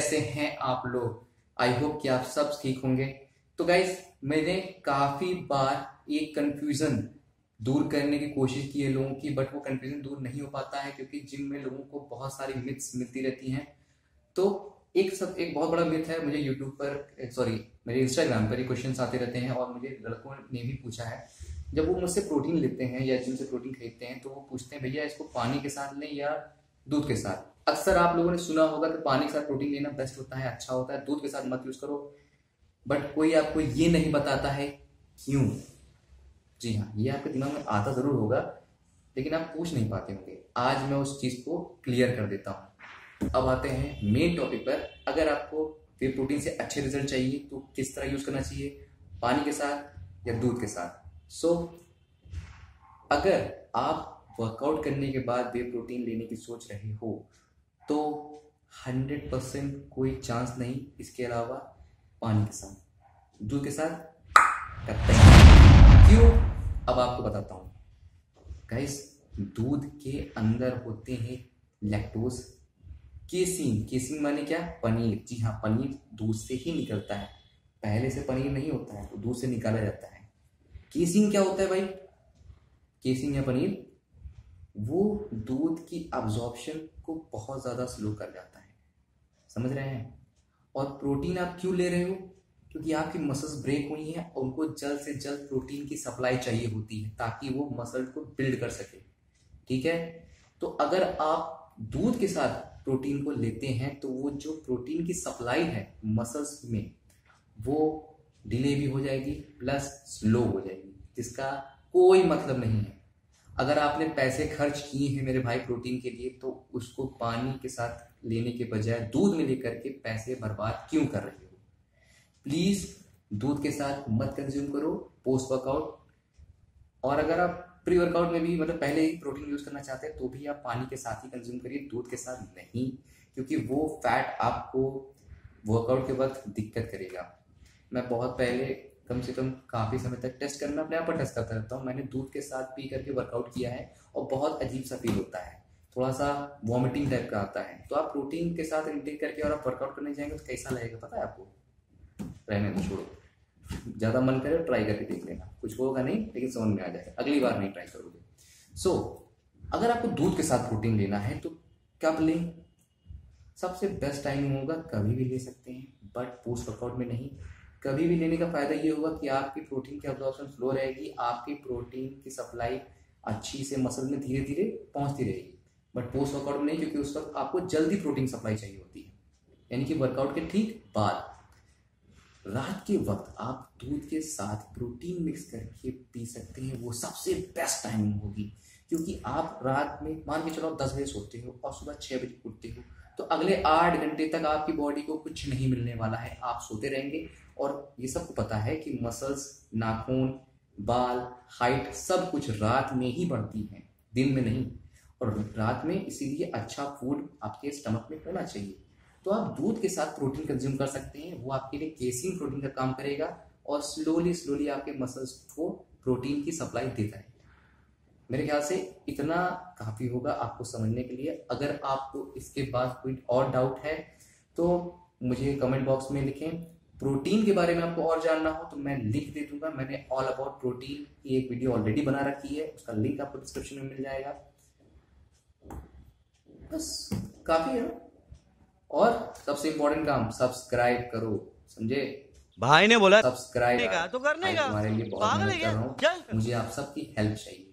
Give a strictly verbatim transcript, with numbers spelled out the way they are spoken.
कैसे हैं आप लोग? आई होप कि आप सब ठीक होंगे। तो गाइस, मैंने काफी बार एक कंफ्यूजन दूर करने की कोशिश की है लोगों की, बट वो कंफ्यूजन दूर नहीं हो पाता है क्योंकि जिम में लोगों को बहुत सारी मिथ्स मिलती रहती हैं। तो एक सब एक बहुत बड़ा मिथ है, मुझे यूट्यूब पर सॉरी मेरे इंस्टाग्राम पर ये क्वेश्चन आते रहते हैं और मुझे लड़कों ने भी पूछा है। जब वो मुझसे प्रोटीन लेते हैं या जिम से प्रोटीन खरीदते हैं तो वो पूछते हैं भैया इसको पानी के साथ लें या दूध के साथ। अक्सर आप लोगों ने सुना होगा कि पानी के साथ प्रोटीन लेना बेस्ट होता है, अच्छा होता है, दूध के साथ मत यूज करो। बट कोई आपको ये नहीं बताता है क्यों। जी हाँ, ये आपके दिमाग में आता जरूर होगा लेकिन आप पूछ नहीं पाते होंगे। आज मैं उस चीज को क्लियर कर देता हूँ। अब आते हैं मेन टॉपिक पर। अगर आपको वे प्रोटीन से अच्छे रिजल्ट चाहिए तो किस तरह यूज करना चाहिए, पानी के साथ या दूध के साथ। सो so, अगर आप वर्कआउट करने के बाद वे प्रोटीन लेने की सोच रहे हो तो हंड्रेड परसेंट कोई चांस नहीं इसके अलावा पानी के साथ, दूध के साथ करते हैं। क्यों? अब आपको बताता हूँ। गाइस, दूध के अंदर होते हैं लैक्टोज, केसिन। केसिन माने क्या? पनीर। जी हाँ, पनीर दूध से ही निकलता है, पहले से पनीर नहीं होता है, तो दूध से निकाला जाता है। केसिन क्या होता है भाई? केसिन या पनीर वो दूध की अब्जॉर्प्शन को बहुत ज़्यादा स्लो कर जाता है, समझ रहे हैं। और प्रोटीन आप क्यों ले रहे हो? क्योंकि आपकी मसल्स ब्रेक हुई हैं और उनको जल्द से जल्द प्रोटीन की सप्लाई चाहिए होती है ताकि वो मसल को बिल्ड कर सके, ठीक है। तो अगर आप दूध के साथ प्रोटीन को लेते हैं तो वो जो प्रोटीन की सप्लाई है मसल्स में वो डिले भी हो जाएगी प्लस स्लो हो जाएगी, जिसका कोई मतलब नहीं है। अगर आपने पैसे खर्च किए हैं मेरे भाई प्रोटीन के लिए तो उसको पानी के साथ लेने के बजाय दूध में लेकर के पैसे बर्बाद क्यों कर रहे हो? प्लीज दूध के साथ मत कंज्यूम करो पोस्ट वर्कआउट। और अगर आप प्री वर्कआउट में भी मतलब पहले ही प्रोटीन यूज करना चाहते हैं तो भी आप पानी के साथ ही कंज्यूम करिए, दूध के साथ नहीं, क्योंकि वो फैट आपको वर्कआउट के वक्त दिक्कत करेगा। मैं बहुत पहले कम से कम काफ़ी समय तक टेस्ट करना अपने आप पर टेस्ट करता रहता हूँ। मैंने दूध के साथ पी करके वर्कआउट किया है और बहुत अजीब सा फील होता है, थोड़ा सा वॉमिटिंग टाइप का आता है। तो आप प्रोटीन के साथ इंटेक करके और आप वर्कआउट करने जाएंगे तो कैसा लगेगा पता है आपको? रहने दो, छोड़ो। ज़्यादा मन करे ट्राई करके देख लेना, कुछ होगा नहीं लेकिन समझ में आ जाएगा, अगली बार नहीं ट्राई करोगे। सो so, अगर आपको दूध के साथ प्रोटीन लेना है तो कब लें? सबसे बेस्ट टाइम होगा कभी भी ले सकते हैं, बट पोस्ट वर्कआउट में नहीं। कभी भी लेने का फायदा ये होगा कि आपकी प्रोटीन की अब्जॉर्प्शन स्लो रहेगी, आपकी प्रोटीन की सप्लाई अच्छी से मसल में धीरे धीरे पहुंचती रहेगी। बट पोस्ट वर्कआउट में नहीं, क्योंकि उस वक्त आपको जल्दी प्रोटीन सप्लाई चाहिए होती है, यानी कि वर्कआउट के ठीक बाद। रात के वक्त आप दूध के साथ प्रोटीन मिक्स करके पी सकते हैं, वो सबसे बेस्ट टाइमिंग होगी। क्योंकि आप रात में मान के चलो दस बजे सोते हो और सुबह छः बजे उठते हो तो अगले आठ घंटे तक आपकी बॉडी को कुछ नहीं मिलने वाला है, आप सोते रहेंगे। और ये सबको पता है कि मसल्स, नाखून, बाल, हाइट सब कुछ रात में ही बढ़ती हैं, दिन में नहीं। और रात में इसीलिए अच्छा फूड आपके स्टमक में होना चाहिए। तो आप दूध के साथ प्रोटीन कंज्यूम कर सकते हैं, वो आपके लिए केसिन प्रोटीन का काम करेगा और स्लोली स्लोली आपके मसल्स को प्रोटीन की सप्लाई देता है। मेरे ख्याल से इतना काफ़ी होगा आपको समझने के लिए। अगर आपको इसके बाद कोई और डाउट है तो मुझे कमेंट बॉक्स में लिखें। प्रोटीन के बारे में आपको और जानना हो तो मैं लिंक दे दूंगा, मैंने ऑल अबाउट प्रोटीन की एक वीडियो ऑलरेडी बना रखी है, उसका लिंक आपको डिस्क्रिप्शन में मिल जाएगा। बस काफ़ी है। और सबसे इंपॉर्टेंट काम, सब्सक्राइब करो, समझे भाई ने बोला सब्सक्राइब तो करने का, तुम्हारे लिए बहुत मेहनत कर रहा हूँ, मुझे आप सबकी हेल्प चाहिए।